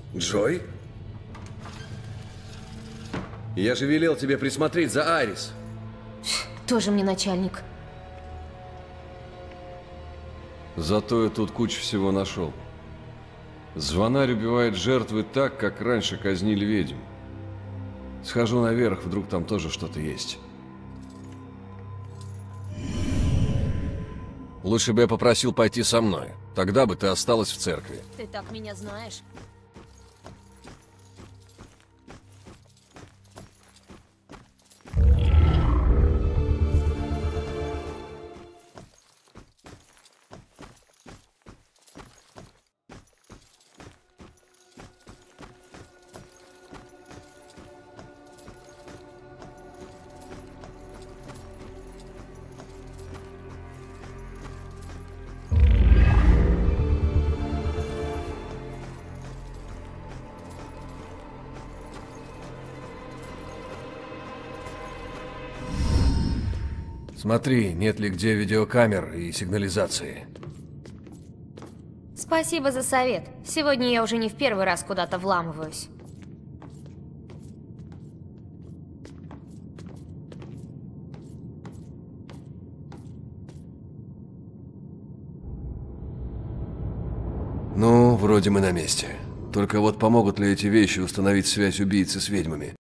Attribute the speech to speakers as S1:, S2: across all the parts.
S1: Джой? Я же велел тебе присмотреть за Айрис.
S2: Тоже мне начальник.
S3: Зато я тут кучу всего нашел. Звонарь убивает жертвы так, как раньше казнили ведьм. Схожу наверх, вдруг там тоже что-то есть. Лучше бы я попросил пойти со мной. Тогда бы ты осталась в церкви.
S2: Ты так меня знаешь.
S3: Смотри, нет ли где видеокамер и сигнализации.
S2: Спасибо за совет. Сегодня я уже не в первый раз куда-то вламываюсь.
S3: Ну, вроде мы на месте. Только вот помогут ли эти вещи установить связь убийцы с ведьмами?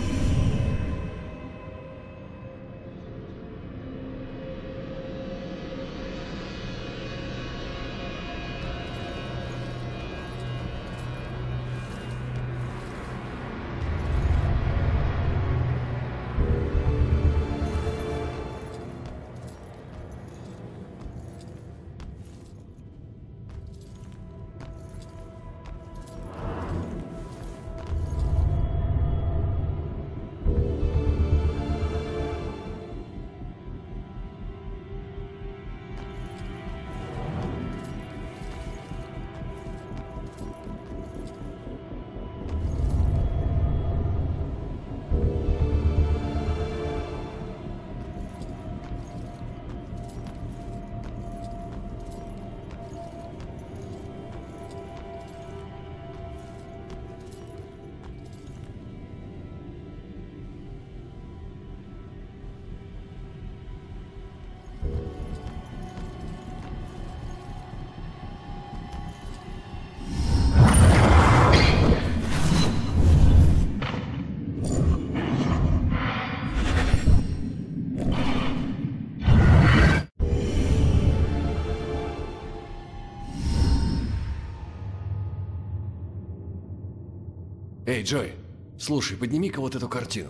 S3: Эй, Джой, слушай, подними-ка вот эту картину.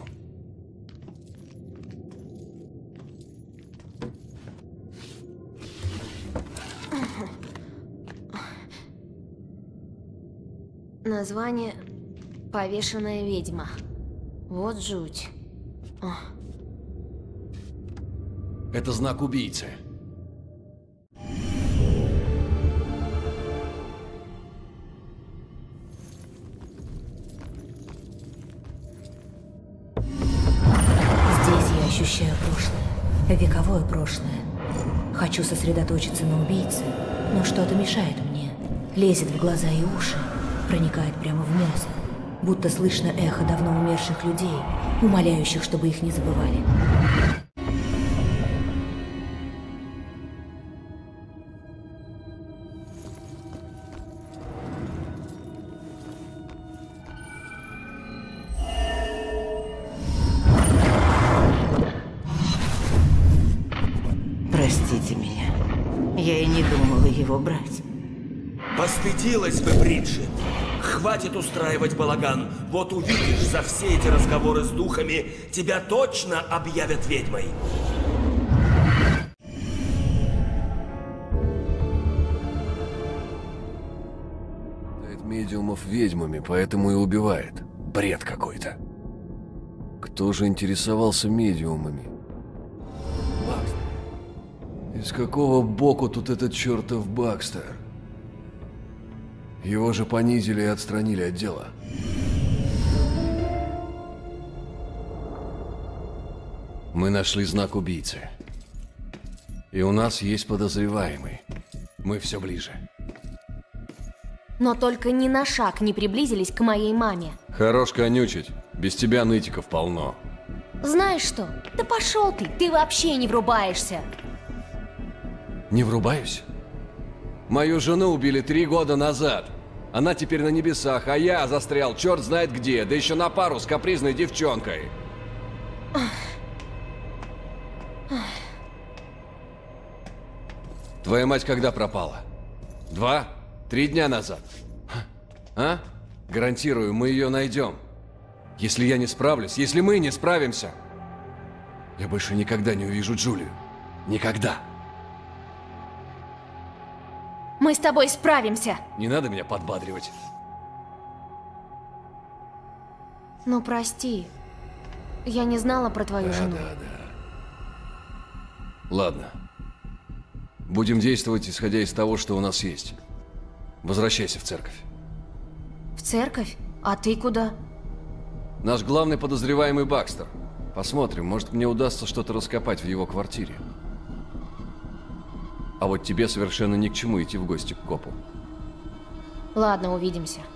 S2: Название «Повешенная ведьма». Вот жуть.
S3: Это знак убийцы.
S4: Здесь я ощущаю прошлое, вековое прошлое. Хочу сосредоточиться на убийце, но что-то мешает мне. Лезет в глаза и уши, проникает прямо в мозг. Будто слышно эхо давно умерших людей, умоляющих, чтобы их не забывали.
S5: Простите меня. Я и не думала его брать.
S6: Постыдилась бы, Бриджит. Хватит устраивать балаган. Вот увидишь, за все эти разговоры с духами тебя точно объявят ведьмой.
S3: Медиумов ведьмами, поэтому и убивает. Бред какой-то. Кто же интересовался медиумами? Бакстер. Из какого боку тут этот чертов Бакстер? Его же понизили и отстранили от дела. Мы нашли знак убийцы. И у нас есть подозреваемый. Мы все ближе.
S2: Но только ни на шаг не приблизились к моей маме.
S3: Хорош конючить. Без тебя нытиков полно.
S2: Знаешь что? Да пошел ты вообще не врубаешься.
S3: Не врубаюсь? Мою жену убили 3 года назад. Она теперь на небесах, а я застрял черт знает где, да еще на пару с капризной девчонкой. Твоя мать когда пропала? 2-3 дня назад. А? Гарантирую, мы ее найдем. Если я не справлюсь, если мы не справимся, я больше никогда не увижу Джулию. Никогда.
S2: Мы с тобой справимся.
S3: Не надо меня подбадривать.
S2: Ну, прости. Я не знала про твою жену.
S3: Ладно. Будем действовать, исходя из того, что у нас есть. Возвращайся в церковь.
S2: В церковь? А ты куда?
S3: Наш главный подозреваемый Бакстер. Посмотрим, может, мне удастся что-то раскопать в его квартире. А вот тебе совершенно ни к чему идти в гости к копу.
S2: Ладно, увидимся.